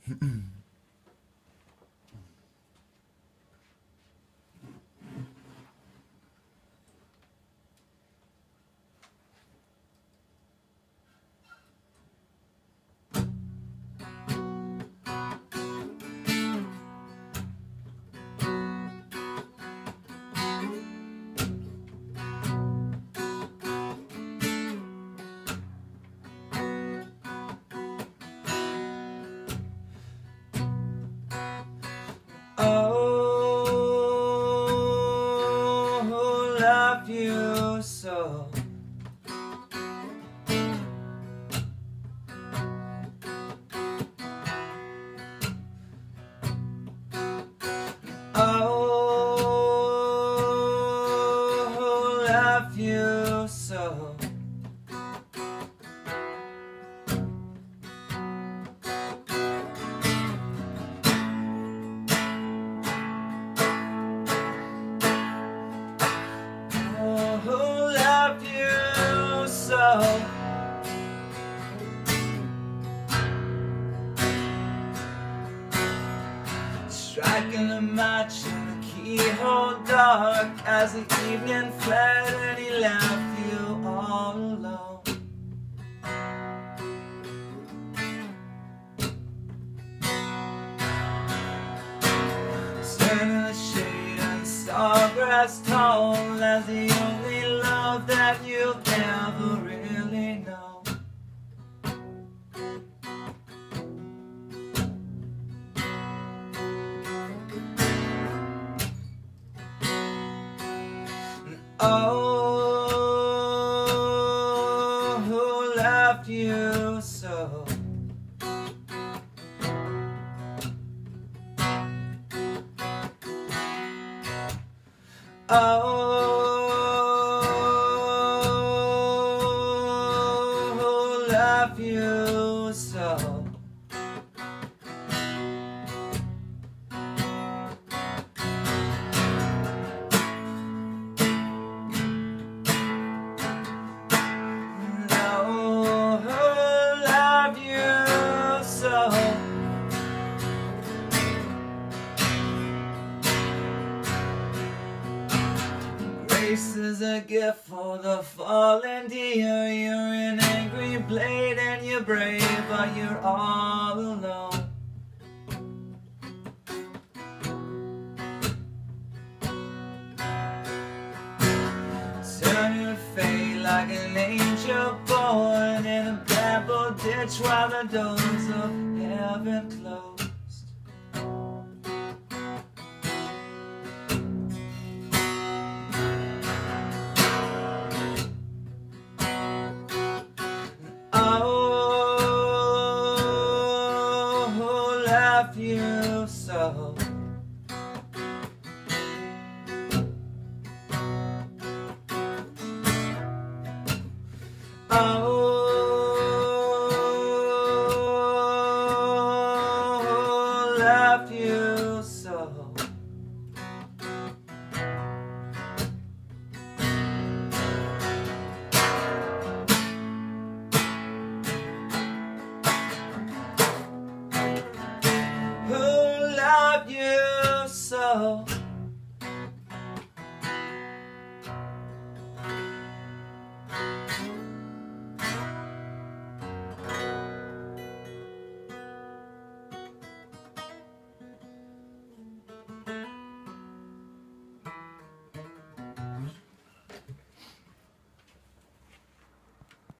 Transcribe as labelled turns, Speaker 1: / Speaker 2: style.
Speaker 1: Oh, who loved you so? Oh, who loved you so? Who loved you so? Striking a match in the keyhole dark as the evening fled and he left you all alone. Standing in the shade and sawgrass tall as the only love that you'll ever really know. Oh, who loved you so? Oh, who loved you so? Grace is a gift for the fallen deer. You're an angry blade and you're brave, but you're all alone. Turn your fate like an angel born in a bamboo ditch while the doors of heaven close. Oh, who loved you so? Oh, who loved you so? Who loved you